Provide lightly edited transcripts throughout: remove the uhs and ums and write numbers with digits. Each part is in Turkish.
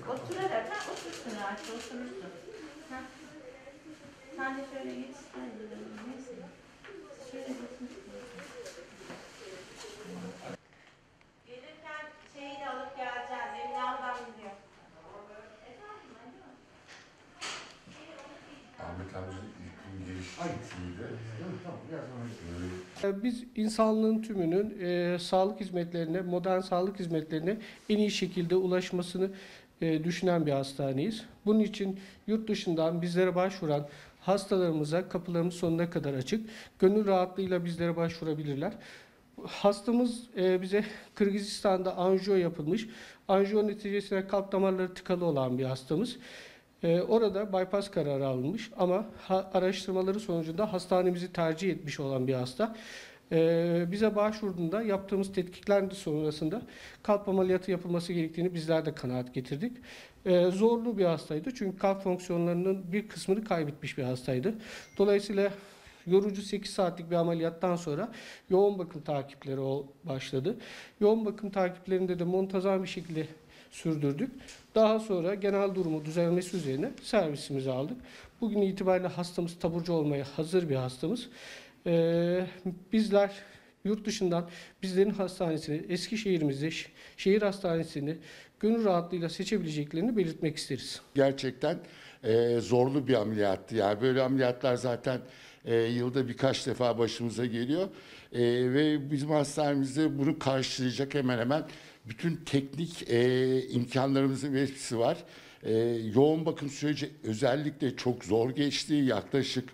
Oturarak ha, otursun artık, oturursun. Ha. Sen de şöyle geç. Neyse. Şöyle geçin. Gelirken şeyi de alıp geleceğim. Emine ablam gidiyor. Ahmet amcanın ilk gün gelişiydi. Biz insanlığın tümünün sağlık hizmetlerine, modern sağlık hizmetlerine en iyi şekilde ulaşmasını düşünen bir hastaneyiz. Bunun için yurt dışından bizlere başvuran hastalarımıza kapılarımız sonuna kadar açık. Gönül rahatlığıyla bizlere başvurabilirler. Hastamız bize Kırgızistan'da anjiyo yapılmış. Anjiyo neticesinde kalp damarları tıkalı olan bir hastamız. Orada bypass kararı alınmış ama araştırmaları sonucunda hastanemizi tercih etmiş olan bir hasta. Bize başvurduğunda yaptığımız tetkikler sonrasında kalp ameliyatı yapılması gerektiğini bizler de kanaat getirdik. Zorlu bir hastaydı çünkü kalp fonksiyonlarının bir kısmını kaybetmiş bir hastaydı. Dolayısıyla yorucu 8 saatlik bir ameliyattan sonra yoğun bakım takipleri başladı. Yoğun bakım takiplerinde de muntazam bir şekilde sürdürdük. Daha sonra genel durumu düzelmesi üzerine servisimizi aldık. Bugün itibariyle hastamız taburcu olmaya hazır bir hastamız. Bizler yurt dışından bizlerin hastanesini, Eskişehir'imizde şehir hastanesini gönül rahatlığıyla seçebileceklerini belirtmek isteriz. Gerçekten zorlu bir ameliyattı. Yani böyle ameliyatlar zaten yılda birkaç defa başımıza geliyor. Ve bizim hastanemizde bunu karşılayacak hemen hemen bütün teknik imkanlarımızın hepsi var. Yoğun bakım süreci özellikle çok zor geçti. Yaklaşık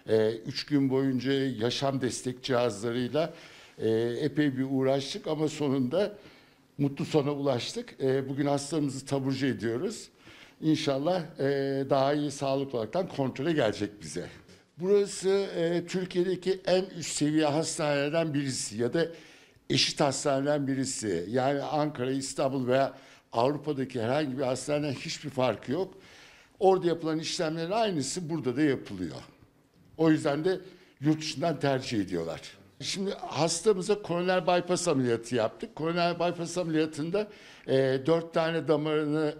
3 gün boyunca yaşam destek cihazlarıyla epey bir uğraştık ama sonunda mutlu sona ulaştık. Bugün hastamızı taburcu ediyoruz. İnşallah daha iyi sağlık olaraktan kontrole gelecek bize. Burası Türkiye'deki en üst seviye hastanelerden birisi ya da eşit hastaneden birisi. Yani Ankara, İstanbul veya Avrupa'daki herhangi bir hastaneden hiçbir farkı yok. Orada yapılan işlemlerin aynısı burada da yapılıyor. O yüzden de yurt dışından tercih ediyorlar. Şimdi hastamıza koroner bypass ameliyatı yaptık. Koroner bypass ameliyatında 4 tane damarını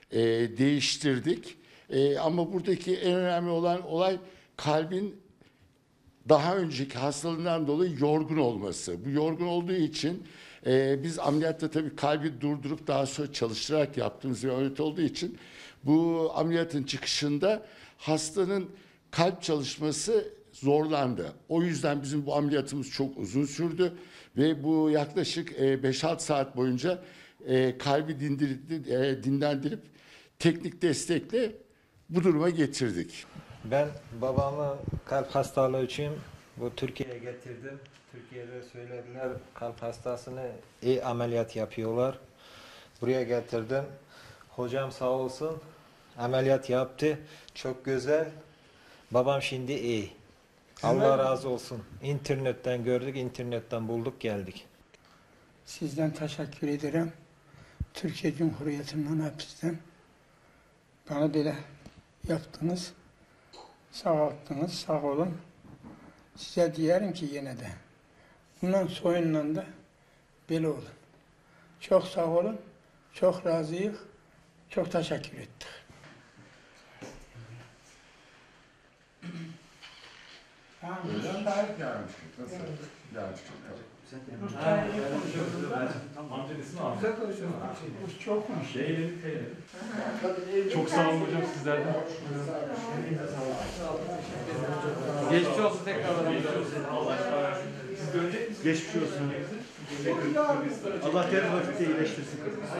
değiştirdik. Ama buradaki en önemli olan olay kalbin daha önceki hastalığından dolayı yorgun olması. Bu yorgun olduğu için biz ameliyatta tabii kalbi durdurup daha sonra çalıştırarak yaptığımız bir ameliyat olduğu için bu ameliyatın çıkışında hastanın kalp çalışması zorlandı. O yüzden bizim bu ameliyatımız çok uzun sürdü ve bu yaklaşık 5-6 saat boyunca kalbi dinlendirip teknik destekle bu duruma getirdik. Ben babamı kalp hastalığı için bu Türkiye'ye getirdim. Türkiye'de söylediler kalp hastasını iyi ameliyat yapıyorlar. Buraya getirdim. Hocam sağ olsun ameliyat yaptı. Çok güzel. Babam şimdi iyi. Allah razı olsun. İnternetten gördük, internetten bulduk geldik. Sizden teşekkür ederim. Türkiye Cumhuriyeti'nden hepsinden bana böyle yaptınız. Sağlattınız, sağ olun. Size diyelim ki yine de bundan sonradan da böyle olun. Çok sağ olun, çok razıyız, çok teşekkür ettik. Öğlen daha ilk gelmiştik. Nasıl? Gelmiştik. Çokmuş. Çok sağ olun hocam sizlerden. Geçmiş olsun tekrardan. Geçmiş olsun. Allah diğer vakitte iyileştirsin.